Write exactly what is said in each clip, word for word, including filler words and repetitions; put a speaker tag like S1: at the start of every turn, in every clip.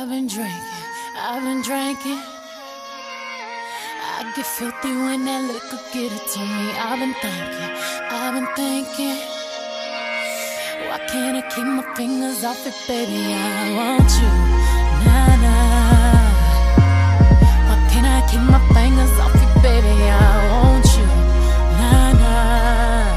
S1: been drinking, I've been drinking. I get filthy when that liquor get it to me. I've been thinking, I've been thinking. Why can't I keep my fingers off it, baby? I want you, nah, nah. Why can't I keep my fingers off it, baby? I want you, nah, nah.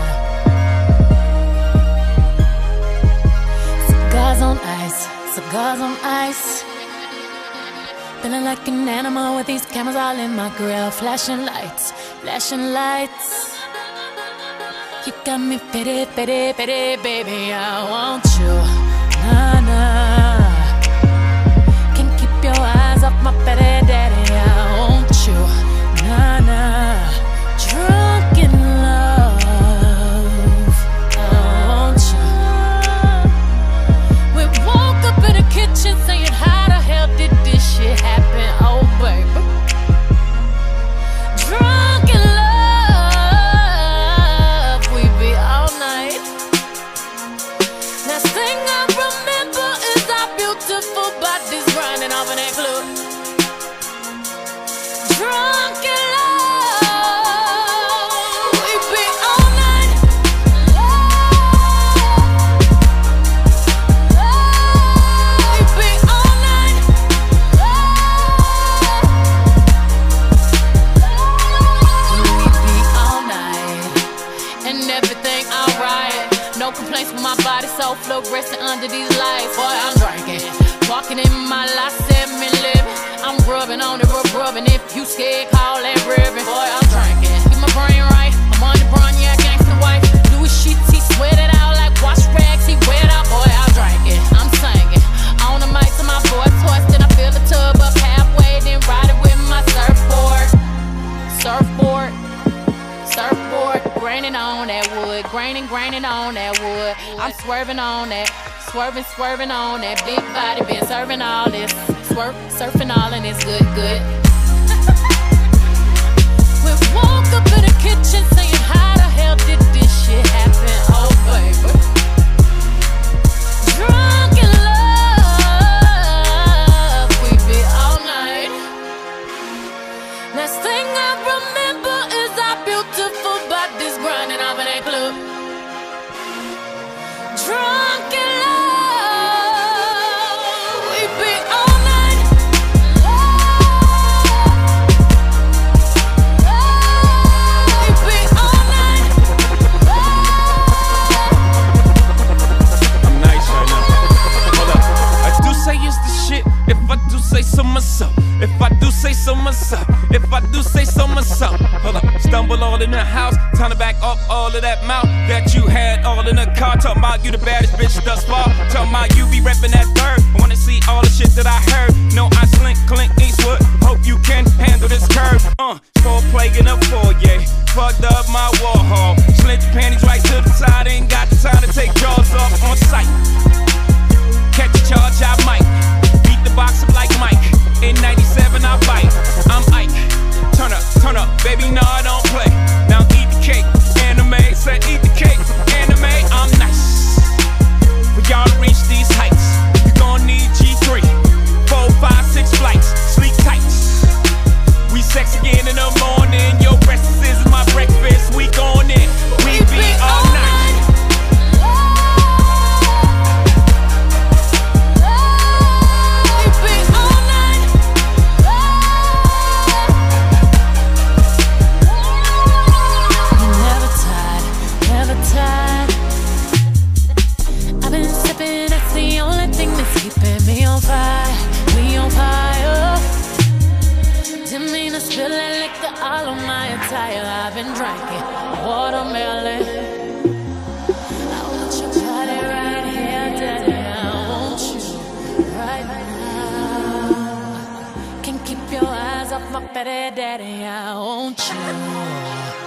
S1: Cigars on ice, cigars on ice. Feeling like an animal with these cameras all in my grill. Flashing lights, flashing lights. You got me pity, pity, pity, baby. I want you, nah, nah. Can't keep your eyes off my pity, daddy. I want you, nah, nah. Drunk in love, I want you. We woke up in the kitchen saying, how the hell did this shit happen? Oh, baby. Drunk in love, we be all night. Last thing I remember is our beautiful bodies grinding off in that club. Drunk in love, we be all night. We be all night. We be all night. And everything alright. No complaints with my body, so fluorescent under these lights. Boy, I'm drinking, walking in my life, seven living. I'm rubbing on it, rub rubbing. If you scared, call that ribbon. Boy, I'm drinking, get my brain right. I'm on the brown, yeah, gangsta wife. Louis sheets, he sweat it out like wash rags. He wet out, boy, I'm drinking, I'm singing. On the mic to my boy toys, then I fill the tub up halfway, then ride it with my surfboard. Surfboard. Surfboard, graining on that wood, graining, graining on that wood. I'm swerving on that, swerving, swerving on that big body, been serving all this, swerve, surfing all and it's good, good. We woke up in the kitchen saying, how the hell did this shit happen? Oh, baby. Drunk in love, we be all night. Last thing I remember is our beautiful bodies grinding off in that club. Drunk in love, we be all night. We be all night.
S2: I'm nice right now. Hold up. I do say it's the shit. If I do say so myself. If I do say so myself. If I do say so myself. Hold up. Stumble all in the house. Time to back up all of that mouth that you had all in the car. Talking about you the baddest bitch thus far. Talking about you be reppin' that third. I wanna see all the shit that I heard. No, I slink, clink, Eastwood. Hope you can handle this curve. Uh, four plague in a foyer. Fucked up my Warhol. Slint your panties right to the side. Ain't got the time to take jaws off on sight. Catch a charge, I might. Beat the box up like Mike. In ninety-seven, I bite. I'm Ike. Turn up, turn up, baby, no, I don't play. Now eat the cake, anime. Said eat the cake, anime. I'm nice. For y'all to reach these heights, you gon' need G three, four, five, six flights, sleep tights. We sex again in the morning. Your breakfast is my breakfast. We gon' in, we be all night.
S1: I've been sipping, that's the only thing that's keeping me on fire, me on fire. Didn't mean to spill that liquor all on my attire. I've been drinking watermelon. I want your body right here, daddy. I want you right now. Can't keep your eyes off my fatty daddy. I want you.